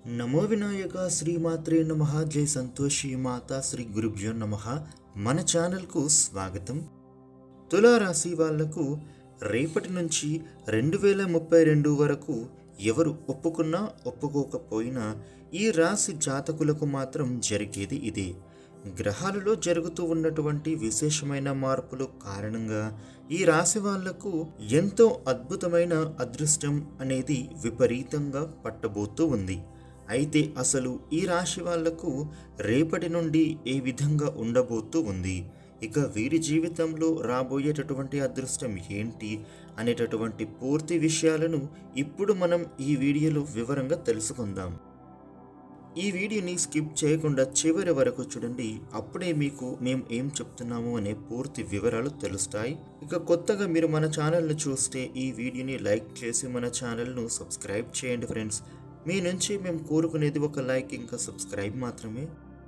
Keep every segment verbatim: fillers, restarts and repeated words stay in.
నమో వినాయక శ్రీమాత్రే నమః. జై సంతోషి మాత శ్రీ గురుభ్యో నమః. మన ఛానల్కు స్వాగతం. తులారాశి వాళ్లకు రేపటి నుంచి రెండు వేల ముప్పై రెండు వరకు ఎవరు ఒప్పుకున్నా ఒప్పుకోకపోయినా ఈ రాశి జాతకులకు మాత్రం జరిగేది ఇదే. గ్రహాలలో జరుగుతూ ఉన్నటువంటి విశేషమైన మార్పులు కారణంగా ఈ రాశి వాళ్లకు ఎంతో అద్భుతమైన అదృష్టం అనేది విపరీతంగా పట్టబోతూ ఉంది. అయితే అసలు ఈ రాశి వాళ్లకు రేపటి నుండి ఏ విధంగా ఉండబోతూ ఉంది, ఇక వీరి జీవితంలో రాబోయేటటువంటి అదృష్టం ఏంటి అనేటటువంటి పూర్తి విషయాలను ఇప్పుడు మనం ఈ వీడియోలో వివరంగా తెలుసుకుందాం. ఈ వీడియోని స్కిప్ చేయకుండా చివరి వరకు చూడండి, అప్పుడే మీకు మేము ఏం చెప్తున్నాము అనే పూర్తి వివరాలు తెలుస్తాయి. ఇక కొత్తగా మీరు మన ఛానల్ను చూస్తే ఈ వీడియోని లైక్ చేసి మన ఛానల్ను సబ్స్క్రైబ్ చేయండి ఫ్రెండ్స్. మీ నుంచి మేము కోరుకునేది ఒక లైక్ ఇంకా సబ్స్క్రైబ్ మాత్రమే.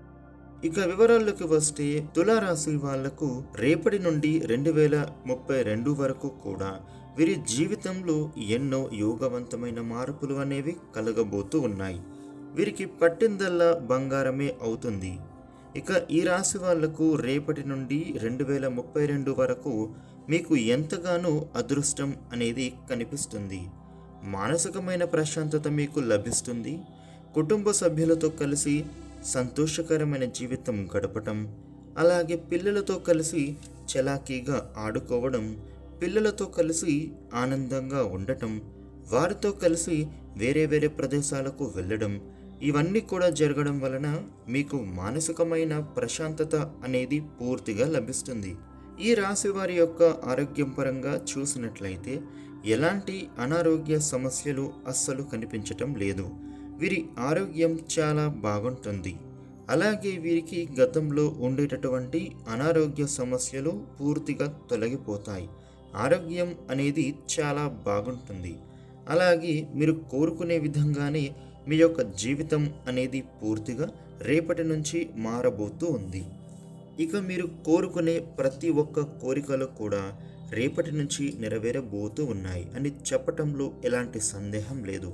ఇక వివరాల్లోకి వస్తే తులారాశి వాళ్లకు రేపటి నుండి రెండు వేల ముప్పై రెండు వరకు కూడా వీరి జీవితంలో ఎన్నో యోగవంతమైన మార్పులు అనేవి కలగబోతూ ఉన్నాయి. వీరికి పట్టిందల్లా బంగారమే అవుతుంది. ఇక ఈ రాశి వాళ్లకు రేపటి నుండి రెండు వేల ముప్పై రెండు వరకు మీకు ఎంతగానో అదృష్టం అనేది కనిపిస్తుంది. మానసికమైన ప్రశాంతత మీకు లభిస్తుంది. కుటుంబ సభ్యులతో కలిసి సంతోషకరమైన జీవితం గడపటం, అలాగే పిల్లలతో కలిసి చలాకీగా ఆడుకోవడం, పిల్లలతో కలిసి ఆనందంగా ఉండటం, వారితో కలిసి వేరే వేరే ప్రదేశాలకు వెళ్ళడం, ఇవన్నీ కూడా జరగడం వలన మీకు మానసికమైన ప్రశాంతత అనేది పూర్తిగా లభిస్తుంది. ఈ రాశి వారి యొక్క ఆరోగ్యం పరంగా చూసినట్లయితే ఎలాంటి అనారోగ్య సమస్యలు అస్సలు కనిపించటం లేదు. వీరి ఆరోగ్యం చాలా బాగుంటుంది. అలాగే వీరికి గతంలో ఉండేటటువంటి అనారోగ్య సమస్యలు పూర్తిగా తొలగిపోతాయి. ఆరోగ్యం అనేది చాలా బాగుంటుంది. అలాగే మీరు కోరుకునే విధంగానే మీ యొక్క జీవితం అనేది పూర్తిగా రేపటి నుంచి మారబోతూ ఉంది. ఇక మీరు కోరుకునే ప్రతి ఒక్క కోరికలు కూడా రేపటి నుంచి నెరవేరబోతూ ఉన్నాయి అని చెప్పటంలో ఎలాంటి సందేహం లేదు.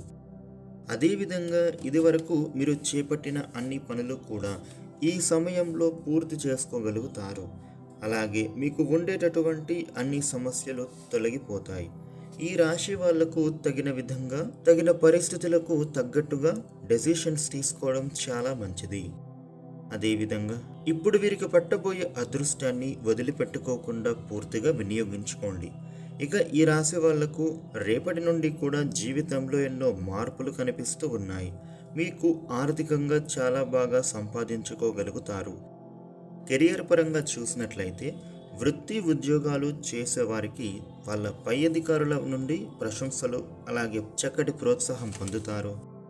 అదేవిధంగా ఇదివరకు మీరు చేపట్టిన అన్ని పనులు కూడా ఈ సమయంలో పూర్తి చేసుకోగలుగుతారు. అలాగే మీకు ఉండేటటువంటి అన్ని సమస్యలు తొలగిపోతాయి. ఈ రాశి వాళ్లకు తగిన విధంగా తగిన పరిస్థితులకు తగ్గట్టుగా డెసిషన్స్ తీసుకోవడం చాలా మంచిది. అదేవిధంగా ఇప్పుడు వీరికి పట్టబోయే అదృష్టాన్ని వదిలిపెట్టుకోకుండా పూర్తిగా వినియోగించుకోండి. ఇక ఈ రాశి వాళ్లకు రేపటి నుండి కూడా జీవితంలో ఎన్నో మార్పులు కనిపిస్తూ ఉన్నాయి. మీకు ఆర్థికంగా చాలా బాగా సంపాదించుకోగలుగుతారు. కెరియర్ పరంగా చూసినట్లయితే వృత్తి ఉద్యోగాలు చేసేవారికి వాళ్ళ పై అధికారుల నుండి ప్రశంసలు అలాగే చక్కటి ప్రోత్సాహం పొందుతారు.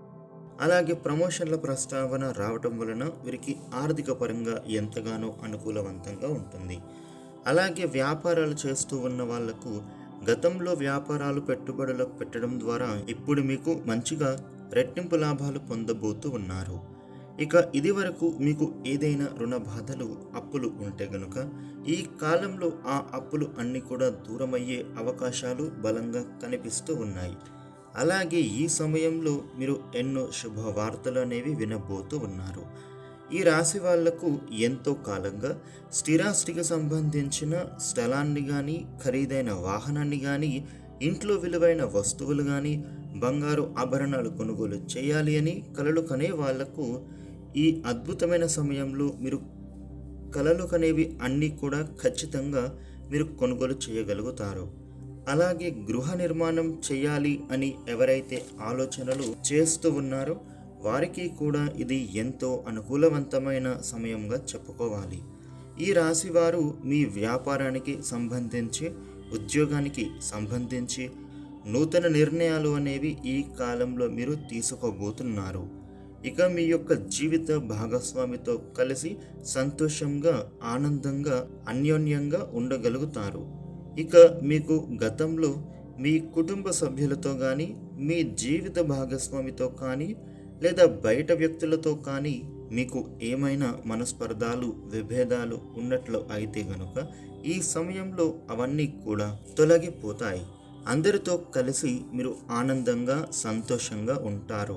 అలాగే ప్రమోషన్ల ప్రస్తావన రావటం వలన వీరికి ఆర్థిక పరంగా ఎంతగానో అనుకూలవంతంగా ఉంటుంది. అలాగే వ్యాపారాలు చేస్తూ ఉన్న వాళ్లకు గతంలో వ్యాపారాలు పెట్టుబడులు పెట్టడం ద్వారా ఇప్పుడు మీకు మంచిగా రెట్టింపు లాభాలు పొందబోతూ ఉన్నారు. ఇక ఇది వరకు మీకు ఏదైనా రుణ బాధలు అప్పులు ఉంటే గనుక ఈ కాలంలో ఆ అప్పులు అన్నీ కూడా దూరమయ్యే అవకాశాలు బలంగా కనిపిస్తూ ఉన్నాయి. అలాగే ఈ సమయంలో మీరు ఎన్నో శుభవార్తలు అనేవి వినబోతూ ఉన్నారు. ఈ రాశి వాళ్లకు ఎంతో కాలంగా స్థిరాస్తికి సంబంధించిన స్థలాన్ని కానీ ఖరీదైన వాహనాన్ని కానీ ఇంట్లో విలువైన వస్తువులు కానీ బంగారు ఆభరణాలు కొనుగోలు చేయాలి అని కలలు కనే వాళ్లకు ఈ అద్భుతమైన సమయంలో మీరు కలలు కనేవి అన్నీ కూడా ఖచ్చితంగా మీరు కొనుగోలు చేయగలుగుతారు. అలాగే గృహ నిర్మాణం చేయాలి అని ఎవరైతే ఆలోచనలు చేస్తూ ఉన్నారో వారికి కూడా ఇది ఎంతో అనుకూలవంతమైన సమయంగా చెప్పుకోవాలి. ఈ రాశి వారు మీ వ్యాపారానికి సంబంధించి ఉద్యోగానికి సంబంధించి నూతన నిర్ణయాలు అనేవి ఈ కాలంలో మీరు తీసుకోబోతున్నారు. ఇక మీ యొక్క జీవిత భాగస్వామితో కలిసి సంతోషంగా ఆనందంగా అన్యోన్యంగా ఉండగలుగుతారు. ఇక మీకు గతంలో మీ కుటుంబ సభ్యులతో కానీ మీ జీవిత భాగస్వామితో కానీ లేదా బయట వ్యక్తులతో కానీ మీకు ఏమైనా మనస్పర్ధాలు విభేదాలు ఉన్నట్లు అయితే గనుక ఈ సమయంలో అవన్నీ కూడా తొలగిపోతాయి. అందరితో కలిసి మీరు ఆనందంగా సంతోషంగా ఉంటారు.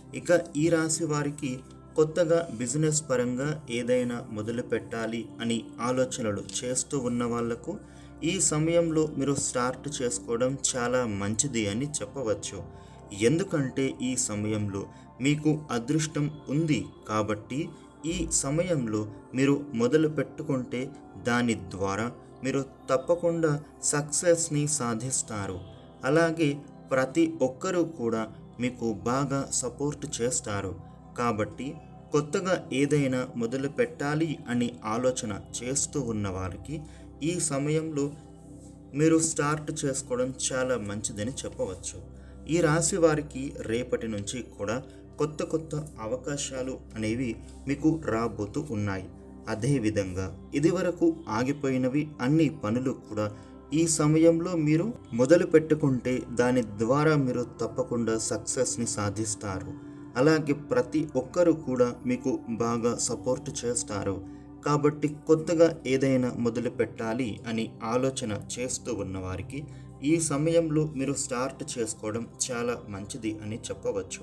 ఇక ఈ రాశి వారికి కొత్తగా బిజినెస్ పరంగా ఏదైనా మొదలు పెట్టాలి అని ఆలోచనలు చేస్తూ ఉన్న వాళ్లకు ఈ సమయంలో మీరు స్టార్ట్ చేసుకోవడం చాలా మంచిది అని చెప్పవచ్చు. ఎందుకంటే ఈ సమయంలో మీకు అదృష్టం ఉంది కాబట్టి ఈ సమయంలో మీరు మొదలు పెట్టుకుంటే దాని ద్వారా మీరు తప్పకుండా సక్సెస్ని సాధిస్తారు. అలాగే ప్రతి ఒక్కరూ కూడా మీకు బాగా సపోర్ట్ చేస్తారు. కాబట్టి కొత్తగా ఏదైనా మొదలు పెట్టాలి అని ఆలోచన చేస్తూ ఉన్న వారికి ఈ సమయంలో మీరు స్టార్ట్ చేసుకోవడం చాలా మంచిదని చెప్పవచ్చు. ఈ రాశి వారికి రేపటి నుంచి కూడా కొత్త కొత్త అవకాశాలు అనేవి మీకు రాబోతూ ఉన్నాయి. అదేవిధంగా ఇదివరకు ఆగిపోయినవి అన్ని పనులు కూడా ఈ సమయంలో మీరు మొదలు పెట్టుకుంటే దాని ద్వారా మీరు తప్పకుండా సక్సెస్ని సాధిస్తారు. అలాగే ప్రతి ఒక్కరూ కూడా మీకు బాగా సపోర్ట్ చేస్తారు. కాబట్టి కొత్తగా ఏదైనా మొదలు పెట్టాలి అని ఆలోచన చేస్తూ ఉన్నవారికి ఈ సమయంలో మీరు స్టార్ట్ చేసుకోవడం చాలా మంచిది అని చెప్పవచ్చు.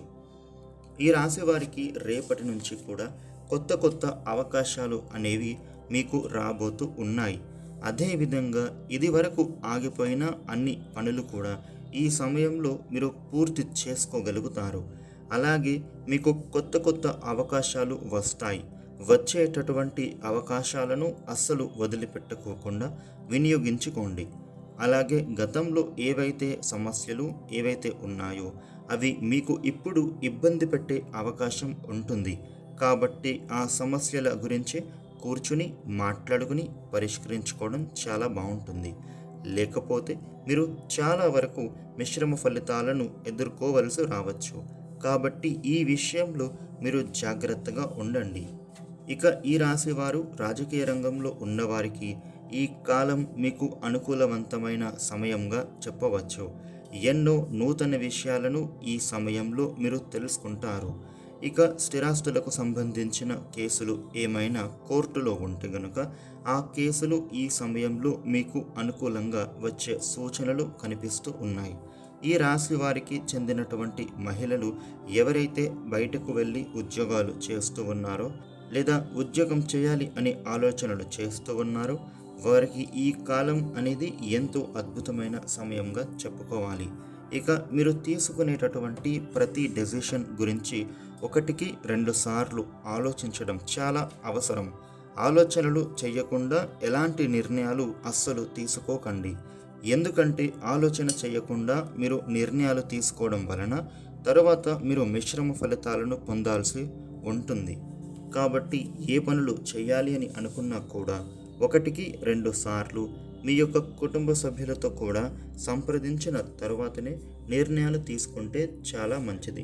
ఈ రాశి వారికి రేపటి నుంచి కూడా కొత్త కొత్త అవకాశాలు అనేవి మీకు రాబోతూ ఉన్నాయి. అదేవిధంగా ఇది వరకు ఆగిపోయిన అన్ని పనులు కూడా ఈ సమయంలో మీరు పూర్తి చేసుకోగలుగుతారు. అలాగే మీకు కొత్త కొత్త అవకాశాలు వస్తాయి. వచ్చేటటువంటి అవకాశాలను అస్సలు వదిలిపెట్టుకోకుండా వినియోగించుకోండి. అలాగే గతంలో ఏవైతే సమస్యలు ఏవైతే ఉన్నాయో అవి మీకు ఇప్పుడు ఇబ్బంది పెట్టే అవకాశం ఉంటుంది. కాబట్టి ఆ సమస్యల గురించి కూర్చుని మాట్లాడుకుని పరిష్కరించుకోవడం చాలా బాగుంటుంది. లేకపోతే మీరు చాలా వరకు మిశ్రమ ఫలితాలను ఎదుర్కోవలసి రావచ్చు. కాబట్టి ఈ విషయంలో మీరు జాగ్రత్తగా ఉండండి. ఇక ఈ రాశి వారు రాజకీయ రంగంలో ఉన్నవారికి ఈ కాలం మీకు అనుకూలవంతమైన సమయంగా చెప్పవచ్చు. ఎన్నో నూతన విషయాలను ఈ సమయంలో మీరు తెలుసుకుంటారు. ఇక స్థిరాస్తులకు సంబంధించిన కేసులు ఏమైనా కోర్టులో ఉంటే గనుక ఆ కేసులు ఈ సమయంలో మీకు అనుకూలంగా వచ్చే సూచనలు కనిపిస్తూ ఉన్నాయి. ఈ రాశి వారికి చెందినటువంటి మహిళలు ఎవరైతే బయటకు వెళ్ళి ఉద్యోగాలు చేస్తూ ఉన్నారో లేదా ఉద్యోగం చేయాలి అనే ఆలోచనలు చేస్తూ ఉన్నారో వారికి ఈ కాలం అనేది ఎంతో అద్భుతమైన సమయంగా చెప్పుకోవాలి. ఇక మీరు తీసుకునేటటువంటి ప్రతి డెసిషన్ గురించి ఒకటికి రెండు సార్లు ఆలోచించడం చాలా అవసరం. ఆలోచనలు చేయకుండా ఎలాంటి నిర్ణయాలు అస్సలు తీసుకోకండి. ఎందుకంటే ఆలోచన చేయకుండా మీరు నిర్ణయాలు తీసుకోవడం వలన తర్వాత మీరు మిశ్రమ ఫలితాలను పొందాల్సి ఉంటుంది. కాబట్టి ఏ పనులు చేయాలి అని అనుకున్నా కూడా ఒకటికి రెండు సార్లు మీ యొక్క కుటుంబ సభ్యులతో కూడా సంప్రదించిన తరువాతనే నిర్ణయాలు తీసుకుంటే చాలా మంచిది.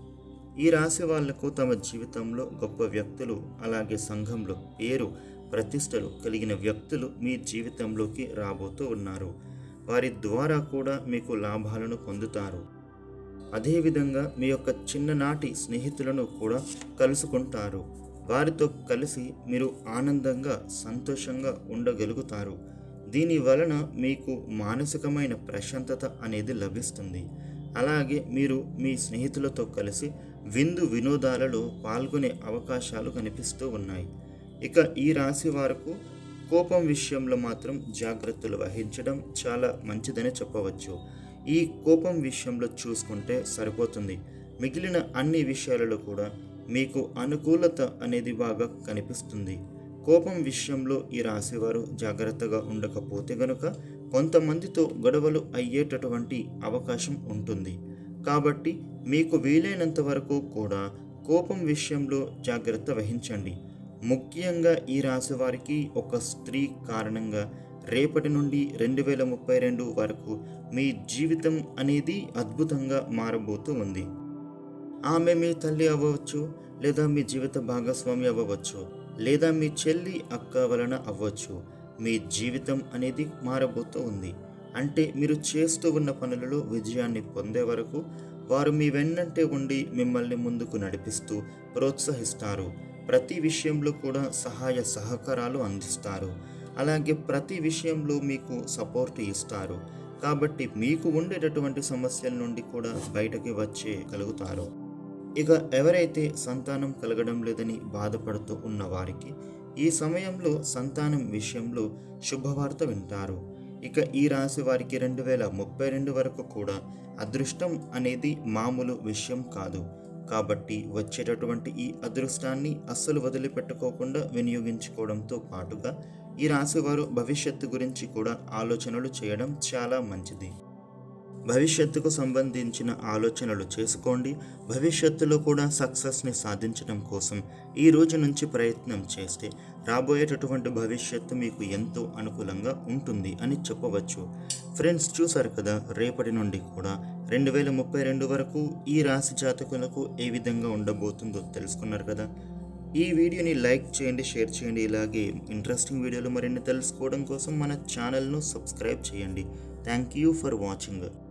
ఈ రాశి వాళ్లకు తమ జీవితంలో గొప్ప వ్యక్తులు అలాగే సంఘంలో పేరు ప్రతిష్టలు కలిగిన వ్యక్తులు మీ జీవితంలోకి రాబోతూ ఉన్నారు. వారి ద్వారా కూడా మీకు లాభాలను పొందుతారు. అదేవిధంగా మీ యొక్క చిన్ననాటి స్నేహితులను కూడా కలుసుకుంటారు. వారితో కలిసి మీరు ఆనందంగా సంతోషంగా ఉండగలుగుతారు. దీని వలన మీకు మానసికమైన ప్రశాంతత అనేది లభిస్తుంది. అలాగే మీరు మీ స్నేహితులతో కలిసి విందు వినోదాలలో పాల్గొనే అవకాశాలు కనిపిస్తూ ఉన్నాయి. ఇక ఈ రాశి వారికి కోపం విషయంలో మాత్రం జాగ్రత్తలు వహించడం చాలా మంచిదని చెప్పవచ్చు. ఈ కోపం విషయంలో చూసుకుంటే సరిపోతుంది. మిగిలిన అన్ని విషయాలలో కూడా మీకు అనుకూలత అనేది బాగా కనిపిస్తుంది. కోపం విషయంలో ఈ రాశివారు జాగ్రత్తగా ఉండకపోతే గనుక కొంతమందితో గొడవలు అయ్యేటటువంటి అవకాశం ఉంటుంది. కాబట్టి మీకు వీలైనంత వరకు కూడా కోపం విషయంలో జాగ్రత్త వహించండి. ముఖ్యంగా ఈ రాశి వారికి ఒక స్త్రీ కారణంగా రేపటి నుండి రెండు వేల ముప్పై రెండు వరకు మీ జీవితం అనేది అద్భుతంగా మారబోతూ ఉంది. ఆమె మీ తల్లి అవ్వవచ్చు, లేదా మీ జీవిత భాగస్వామి అవ్వవచ్చు, లేదా మీ చెల్లి అక్క వలన అవ్వచ్చు. మీ జీవితం అనేది మారబోతూ ఉంది. అంటే మీరు చేస్తూ ఉన్న పనులలో విజయాన్ని పొందే వరకు వారు మీ వెన్నంటే ఉండి మిమ్మల్ని ముందుకు నడిపిస్తూ ప్రోత్సహిస్తారు. ప్రతి విషయంలో కూడా సహాయ సహకారాలు అందిస్తారు. అలాగే ప్రతి విషయంలో మీకు సపోర్ట్ ఇస్తారు. కాబట్టి మీకు ఉండేటటువంటి సమస్యల నుండి కూడా బయటకి వచ్చే కలుగుతారు. ఇక ఎవరైతే సంతానం కలగడం లేదని బాధపడుతూ ఉన్న వారికి ఈ సమయంలో సంతానం విషయంలో శుభవార్త వింటారు. ఇక ఈ రాశి వారికి రెండు వేల ముప్పై రెండు వరకు కూడా అదృష్టం అనేది మామూలు విషయం కాదు. కాబట్టి వచ్చేటటువంటి ఈ అదృష్టాన్ని అస్సలు వదిలిపెట్టుకోకుండా వినియోగించుకోవడంతో పాటుగా ఈ రాశి వారు భవిష్యత్తు గురించి కూడా ఆలోచనలు చేయడం చాలా మంచిది. భవిష్యత్తుకు సంబంధించిన ఆలోచనలు చేసుకోండి. భవిష్యత్తులో కూడా సక్సెస్ని సాధించడం కోసం ఈ రోజు నుంచి ప్రయత్నం చేస్తే రాబోయేటటువంటి భవిష్యత్తు మీకు ఎంతో అనుకూలంగా ఉంటుంది అని చెప్పవచ్చు. ఫ్రెండ్స్, చూసారు కదా, రేపటి నుండి కూడా రెండు వేల ముప్పై రెండు వరకు ఈ రాశి జాతకులకు ఏ విధంగా ఉండబోతుందో తెలుసుకున్నారు కదా. ఈ వీడియోని లైక్ చేయండి, షేర్ చేయండి. ఇలాగే ఇంట్రెస్టింగ్ వీడియోలు మరిన్ని తెలుసుకోవడం కోసం మన ఛానల్ను సబ్స్క్రైబ్ చేయండి. Thank you for watching.